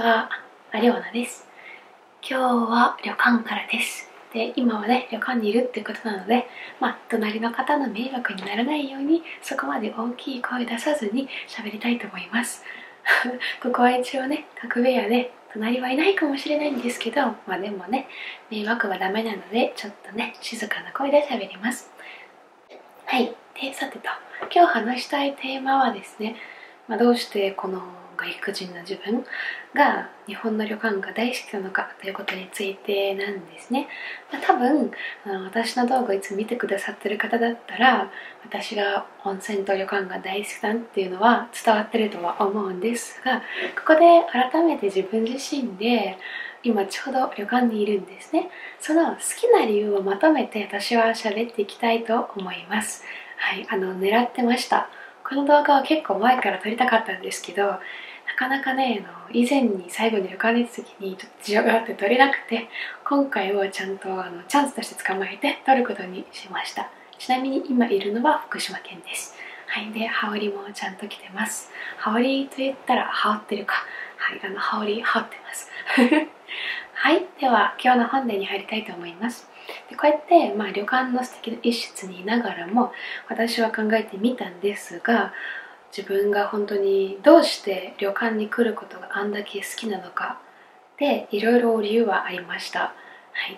は、レオナです。今日は旅館からです。で、今はね、旅館にいるってことなので、隣の方の迷惑にならないように、そこまで大きい声出さずに喋りたいと思います。ここは一応ね、各部屋で、隣はいないかもしれないんですけど、でもね、迷惑はダメなので、ちょっとね、静かな声で喋ります。はい。で、さてと、今日話したいテーマはですね、どうしてこの外国人の自分が日本の旅館が大好きなのかということについてなんですね。多分私の動画をいつも見てくださってる方だったら、私が温泉と旅館が大好きだっていうのは伝わってるとは思うんですが、ここで改めて自分自身で今ちょうど旅館にいるんですね。その好きな理由をまとめて私は喋っていきたいと思います。はい、狙ってました。この動画は結構前から撮りたかったんですけど、なかなかね、以前に最後に旅館に行った時にちょっと事情があって撮れなくて、今回はちゃんとチャンスとして捕まえて撮ることにしました。ちなみに今いるのは福島県です。はい、で、羽織もちゃんと着てます。羽織と言ったら羽織ってるか。はい、羽織羽織ってます。はい、では今日の本題に入りたいと思います。でこうやって、旅館の素敵な一室にいながらも私は考えてみたんですが、自分が本当にどうして旅館に来ることがあんだけ好きなのかで、いろいろ理由はありました。はい、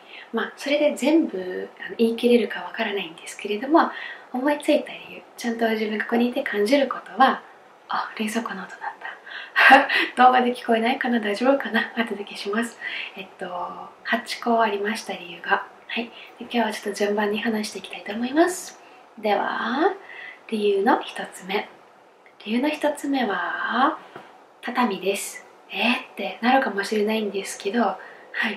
それで全部言い切れるかわからないんですけれども、思いついた理由、ちゃんと自分がここにいて感じることは、冷蔵庫の音だった。動画で聞こえないかな、大丈夫かな、後で消します。8個ありました、理由が。はい、で今日はちょっと順番に話していきたいと思います。では、理由の1つ目。理由の1つ目は、畳です。ってなるかもしれないんですけど、はい、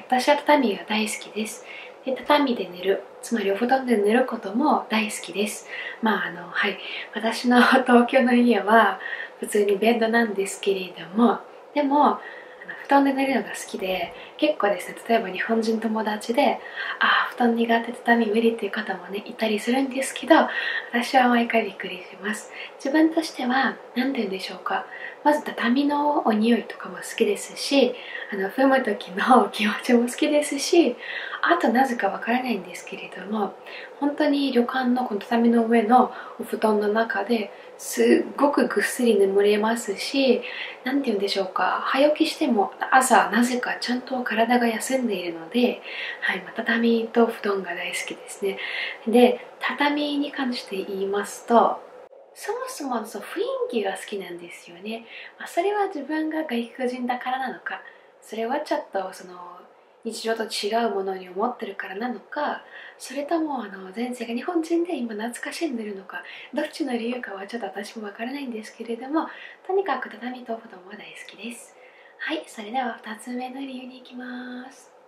私は畳が大好きです。で、畳で寝る、つまりお布団で寝ることも大好きです。はい、私の東京の家は普通にベッドなんですけれども、でも布団で寝るのが好きで、結構ですね、例えば日本人友達で布団苦手、畳無理っていう方もねいたりするんですけど、私は毎回びっくりします。自分としては何て言うんでしょうか、まず畳のお匂いとかも好きですし、踏む時の気持ちも好きですし、あとなぜかわからないんですけれども、本当に旅館のこの畳の上のお布団の中ですっごくぐっすり眠れますし、何て言うんでしょうか、早起きしても朝なぜかちゃんと体が休んでいるので、はい、畳と布団が大好きですね。で、畳に関して言いますと、そもそもその雰囲気が好きなんですよね。それは自分が外国人だからなのか、それはちょっと日常と違うものに思ってるからなのか、それとも前世が日本人で今懐かしんでるのか、どっちの理由かはちょっと私もわからないんですけれども、とにかく畳とお布団は大好きです。はい、それでは2つ目の理由に行きます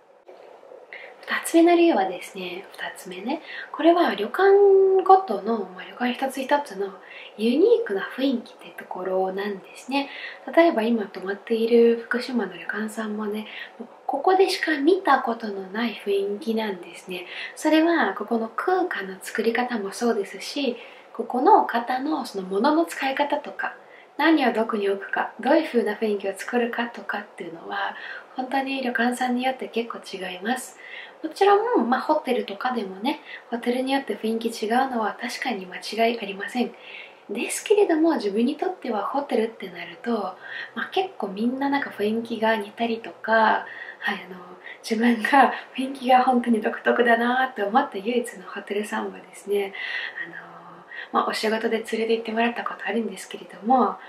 。2つ目の理由はですね、2つ目ね、これは旅館ごとの、旅館一つ一つのユニークな雰囲気ってところなんですね。例えば今泊まっている福島の旅館さんもね、ここでしか見たことのない雰囲気なんですね。それはここの空間の作り方もそうですし、ここの方のその物の使い方とか、何をどこに置くか、どういう風な雰囲気を作るかとかっていうのは、本当に旅館さんによって結構違います。もちろん、ホテルとかでもね、ホテルによって雰囲気違うのは確かに間違いありません。ですけれども、自分にとってはホテルってなると、結構みんななんか雰囲気が似たりとか、はい、自分が雰囲気が本当に独特だなと思った唯一のホテルさんはですね、お仕事で連れて行ってもらったことあるんですけれども、はい、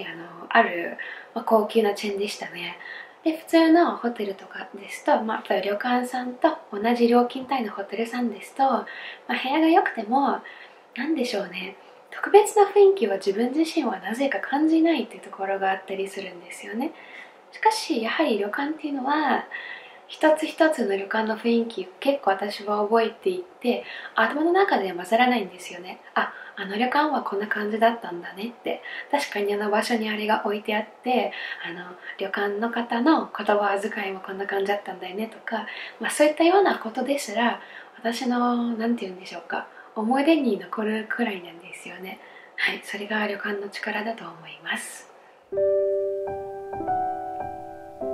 ある、高級なチェーンでしたね。で、普通のホテルとかですと、旅館さんと同じ料金帯のホテルさんですと、部屋が良くても、なんでしょうね、特別な雰囲気は自分自身はなぜか感じないっていうところがあったりするんですよね。しかし、やはり旅館っていうのは、一つ一つの旅館の雰囲気結構私は覚えていて、頭の中で混ざらないんですよね。あの旅館はこんな感じだったんだねって。確かにあの場所にあれが置いてあって、旅館の方の言葉遣いもこんな感じだったんだよねとか、そういったようなことですら、私のなんて言うんでしょうか、思い出に残るくらいなんですよね。はい、それが旅館の力だと思います。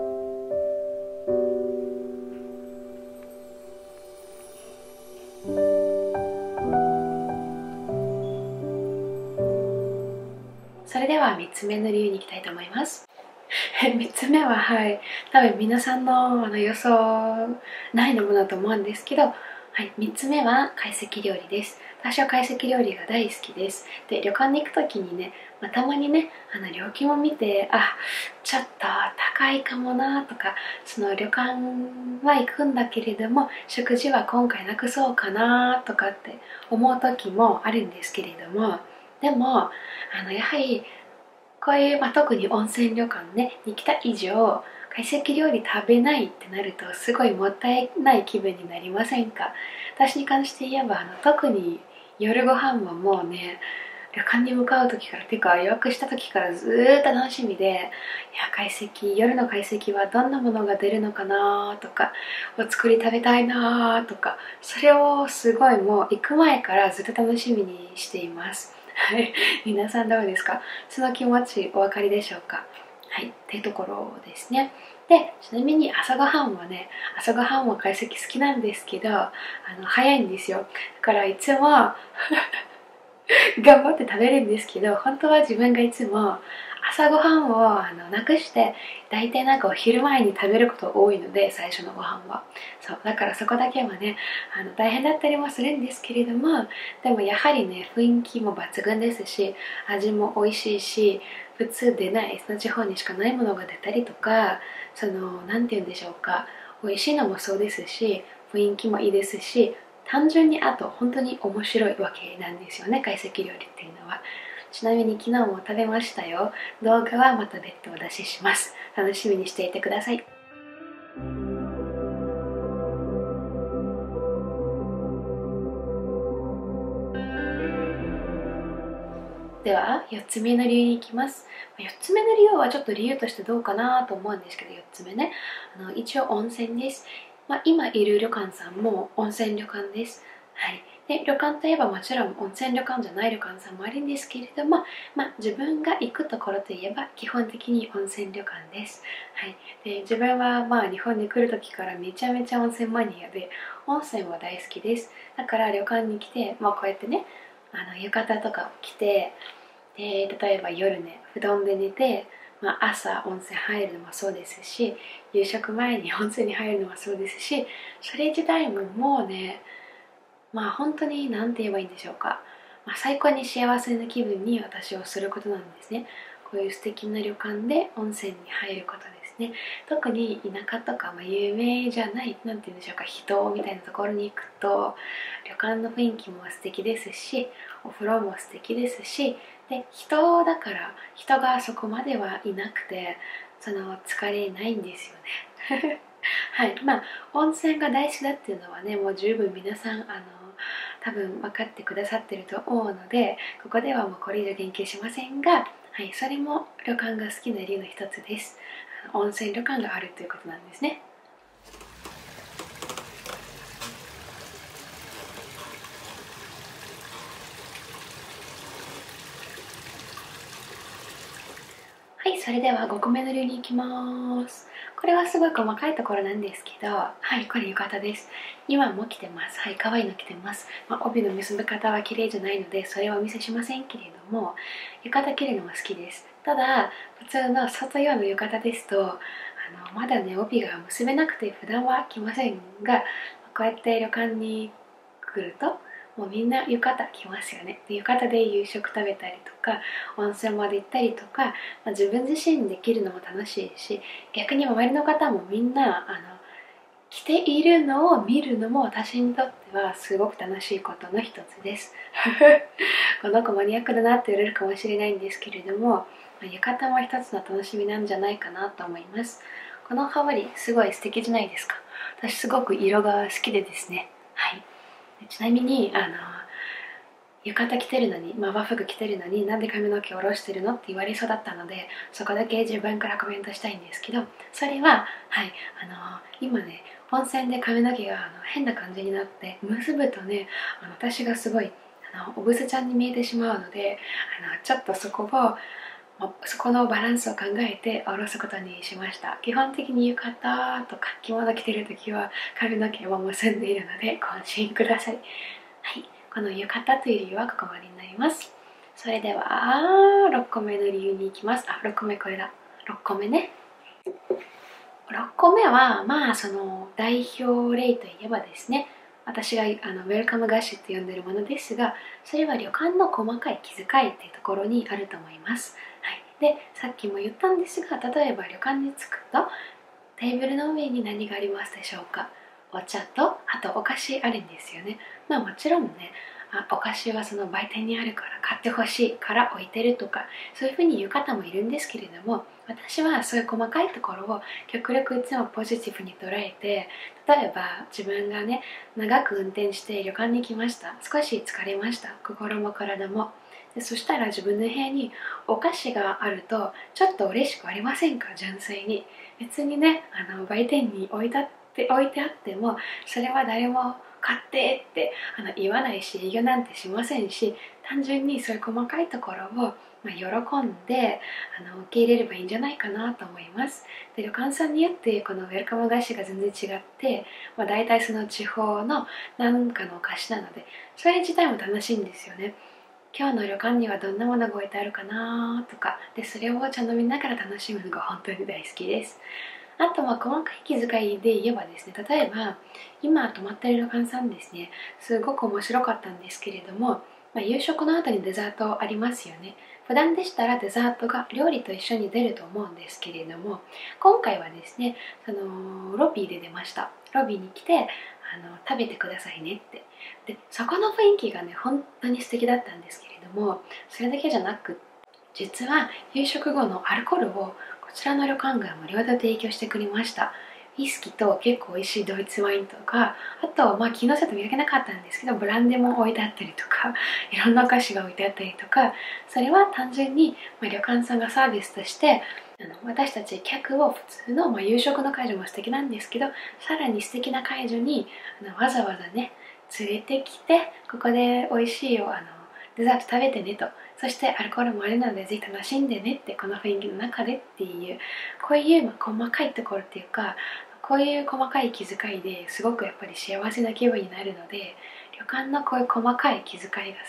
それでは3つ目の理由に行きたいと思います。3つ目は、多分皆さんの予想内のものだと思うんですけど、3つ目は懐石料理です。私は懐石料理が大好きです。で、旅館に行くときにね、たまにね、料金を見て、ちょっと高いかもなとか、その旅館は行くんだけれども、食事は今回なくそうかなとかって思う時もあるんですけれども、でも、やはり、こういう、特に温泉旅館ね、に来た以上、懐石料理食べないってなるとすごいもったいない気分になりませんか？私に関して言えば特に夜ご飯はもうね、旅館に向かう時からてか予約した時からずーっと楽しみで、いや夜の懐石はどんなものが出るのかなとか、お作り食べたいなとか、それをすごいもう行く前からずっと楽しみにしています。皆さんどうですか？その気持ちお分かりでしょうか？っていうところですね。で、ちなみに朝ごはんは懐石好きなんですけど、早いんですよ。だからいつも頑張って食べるんですけど、本当は自分がいつも朝ごはんをなくして、大体お昼前に食べること多いので、最初のご飯は。そうだからそこだけはね、大変だったりもするんですけれども、でもやはりね、雰囲気も抜群ですし、味も美味しいし、普通出ないその地方にしかないものが出たりとか、なんて言うんでしょうか、美味しいのもそうですし、雰囲気もいいですし、単純に本当に面白いわけなんですよね、懐石料理っていうのは。ちなみに昨日も食べましたよ。動画はまた別途お出しします。楽しみにしていてください。では4つ目の理由に行きます。4つ目の理由はちょっと理由としてどうかなと思うんですけど、4つ目ね、一応温泉です。今いる旅館さんも温泉旅館です。で、旅館といえばもちろん温泉旅館じゃない旅館さんもあるんですけれども、自分が行くところといえば基本的に温泉旅館です。で、自分は日本に来る時からめちゃめちゃ温泉マニアで、温泉は大好きです。だから旅館に来て、こうやってね、浴衣とかを着て、で、例えば夜ね、布団で寝て、朝温泉入るのもそうですし、夕食前に温泉に入るのもそうですし、それ自体ももうね、本当に何て言えばいいんでしょうか、最高に幸せな気分に私をすることなんですね。こういう素敵な旅館で温泉に入ることですね。特に田舎とか有名じゃない、何て言うんでしょうか、人みたいなところに行くと、旅館の雰囲気も素敵ですし、お風呂も素敵ですし、で、人だから人がそこまではいなくて、疲れないんですよね。温泉が大好きだっていうのはね、もう十分皆さん多分分かってくださってると思うので、ここではもうこれ以上言及しませんが、それも旅館が好きな理由の一つです。温泉旅館があるということなんですね。それでは5個目の理由に行きます。これはすごい細かいところなんですけど、これ浴衣です。今も着てます。可愛いの着てます。帯の結び方は綺麗じゃないので、それはお見せしませんけれども、浴衣着るのは好きです。ただ、普通の外用の浴衣ですと、まだね、帯が結べなくて普段は着ませんが、こうやって旅館に来ると、もうみんな浴衣着ますよね。で、浴衣で夕食食べたりとか、温泉まで行ったりとか、自分自身できるのも楽しいし、逆に周りの方もみんな着ているのを見るのも私にとってはすごく楽しいことの一つです。この子マニアックだなって言われるかもしれないんですけれども、浴衣も一つの楽しみなんじゃないかなと思います。この羽織すごい素敵じゃないですか。私すごく色が好きでですね。ちなみに浴衣着てるのに、和服着てるのになんで髪の毛下ろしてるのって言われそうだったので、そこだけ自分からコメントしたいんですけど、それは今ね、温泉で髪の毛が変な感じになって、結ぶとね、私がすごいおぶすちゃんに見えてしまうので、ちょっとそこのバランスを考えて下ろすことにしました。基本的に浴衣とか着物着てるときは髪の毛は結んでいるのでご安心ください。この浴衣という理由はここまでになります。 それでは6個目の理由に行きます。6個目これだ。6個目ね。6個目はその代表例といえばですね、私がウェルカムガッシュと呼んでいるものですが、それは旅館の細かい気遣いっていうところにあると思います。はい、でさっきも言ったんですが、例えば旅館に着くとテーブルの上に何がありますでしょうか。お茶とあとお菓子あるんですよね。もちろんね、お菓子はその売店にあるから買ってほしいから置いてるとか、そういうふうに言う方もいるんですけれども、私はそういう細かいところを極力いつもポジティブに捉えて、例えば自分がね、長く運転して旅館に来ました。少し疲れました。心も体も。でそしたら自分の部屋にお菓子があるとちょっと嬉しくありませんか。純粋に。別にね、売店に置いてあっても、それは誰も買ってって言わないし、営業なんてしませんし、単純にそういう細かいところを喜んで受け入れればいいんじゃないかなと思います。で旅館さんによってこのウェルカム菓子が全然違って、大体その地方の何かのお菓子なので、それ自体も楽しいんですよね。今日の旅館にはどんなものが置いてあるかなとかで、それをお茶飲みながら楽しむのが本当に大好きです。あと細かい気遣いで言えばですね、例えば今泊まっている旅館さんですね、すごく面白かったんですけれども、夕食の後にデザートありますよね。普段でしたらデザートが料理と一緒に出ると思うんですけれども、今回はですね、ロビーで出ました。ロビーに来て食べてくださいねって。でそこの雰囲気がね、本当に素敵だったんですけれども、それだけじゃなく、実は夕食後のアルコールをこちらの旅館が無料で提供してくれました。ウイスキーと結構美味しいドイツワインとか、あと気のせいと見分けなかったんですけど、ブランデーも置いてあったりとか、いろんなお菓子が置いてあったりとか、それは単純に、旅館さんがサービスとして私たち客を普通の、夕食の会場も素敵なんですけど、さらに素敵な会場にわざわざね連れてきて、ここで美味しいよデザート食べてねと、そしてアルコールもあるのでぜひ楽しんでねって、この雰囲気の中でっていう、こういう細かいところっていうか、こういう細かい気遣いですごくやっぱり幸せな気分になるので、旅館のこういう細かい気遣いが好きです。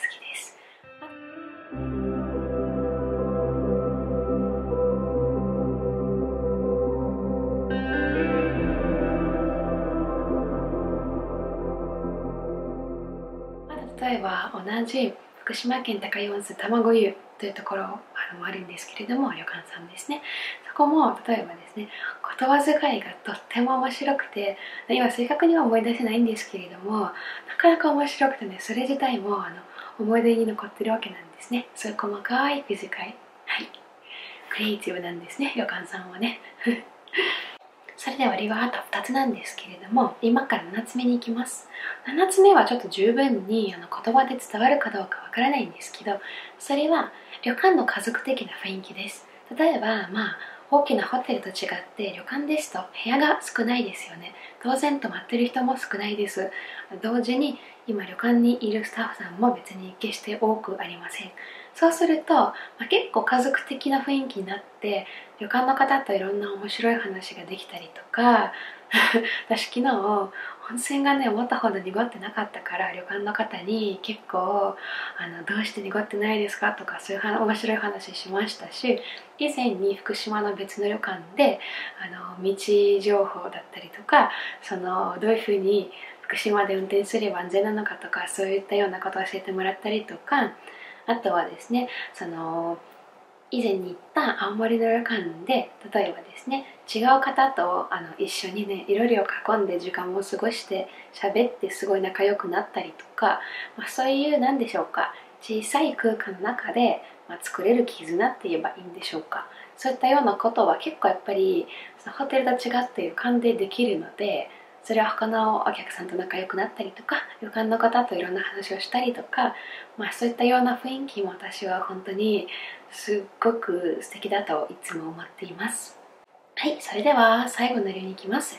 例えば同じ福島県高湯温泉卵湯というところもあるんですけれども、旅館さんですね。そこも例えばですね、言葉遣いがとっても面白くて、今正確には思い出せないんですけれども、なかなか面白くてね、それ自体も思い出に残ってるわけなんですね。そういう細かい気遣い、はい、クリエイティブなんですね、旅館さんはね。それでは理由はあと2つなんですけれども、今から7つ目に行きます。7つ目はちょっと十分に言葉で伝わるかどうかわからないんですけど、それは旅館の家族的な雰囲気です。例えば大きなホテルと違って旅館ですと部屋が少ないですよね。当然泊まってる人も少ないです。同時に今旅館にいるスタッフさんも別に決して多くありません。そうすると、結構家族的な雰囲気になって、旅館の方といろんな面白い話ができたりとか私昨日温泉がね思ったほど濁ってなかったから、旅館の方に結構どうして濁ってないですかとか、そういう面白い話しましたし、以前に福島の別の旅館で道情報だったりとか、どういうふうに福島で運転すれば安全なのかとか、そういったようなことを教えてもらったりとか、あとはですね、以前に行った青森の旅館で、例えばですね、違う方と一緒にね、いろいろ囲んで時間を過ごして喋ってすごい仲良くなったりとか、そういう何でしょうか、小さい空間の中で、作れる絆って言えばいいんでしょうか。そういったようなことは結構やっぱりそのホテルと違っていう感でできるので、それは他のお客さんと仲良くなったりとか、旅館の方といろんな話をしたりとか、そういったような雰囲気も私は本当にすっごく素敵だといつも思っています。はい、それでは最後の理由に行きます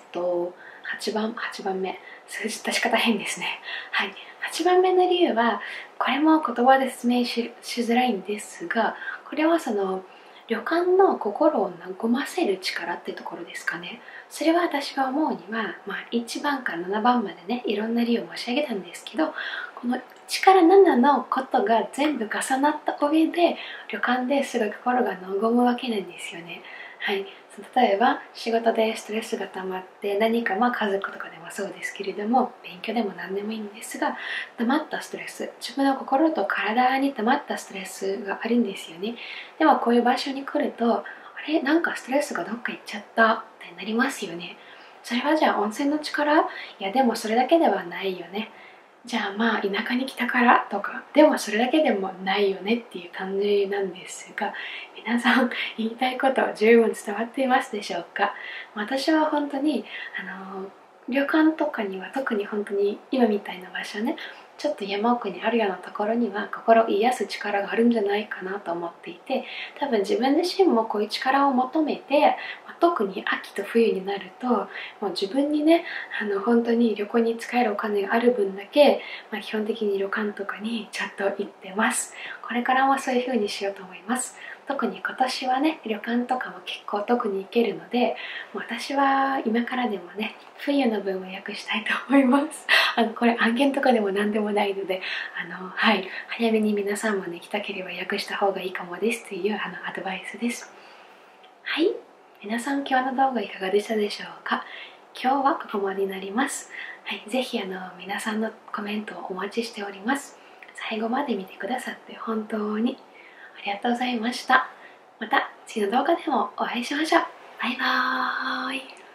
。8番目。数字出し方変ですね。はい、8番目の理由は、これも言葉で説明しづらいんですが、これは旅館の心を和ませる力ってところですかね。それは私が思うには、1番から7番までね、いろんな理由を申し上げたんですけど、 この力7のことが全部重なった上で旅館ですごい心が和むわけなんですよね。はい、例えば仕事でストレスが溜まって何か家族とかでもそうですけれども、勉強でも何でもいいんですが、溜まったストレス、自分の心と体に溜まったストレスがあるんですよね。でもこういう場所に来ると、あれなんかストレスがどっか行っちゃったってなりますよね。それはじゃあ温泉の力？いやでもそれだけではないよね。じゃあ田舎に来たからとかでもそれだけでもないよねっていう感じなんですが、皆さん言いたいことは十分伝わっていますでしょうか。私は本当に旅館とかには特に本当に今みたいな場所ね、ちょっと山奥にあるようなところには心を癒す力があるんじゃないかなと思っていて、多分自分自身もこういう力を求めて、特に秋と冬になるともう自分にね、本当に旅行に使えるお金がある分だけ、基本的に旅館とかにちゃんと行ってます。これからもそういう風にしようと思います。特に今年はね、旅館とかも結構特に行けるので、私は今からでもね、冬の分を予約したいと思います。これ案件とかでも何でもないので、はい、早めに皆さんもね、来たければ予約した方がいいかもですというアドバイスです。はい、皆さん今日の動画いかがでしたでしょうか。今日はここまでになります。はい、ぜひ皆さんのコメントをお待ちしております。最後まで見てくださって本当にありがとうございました。また次の動画でもお会いしましょう。バイバーイ。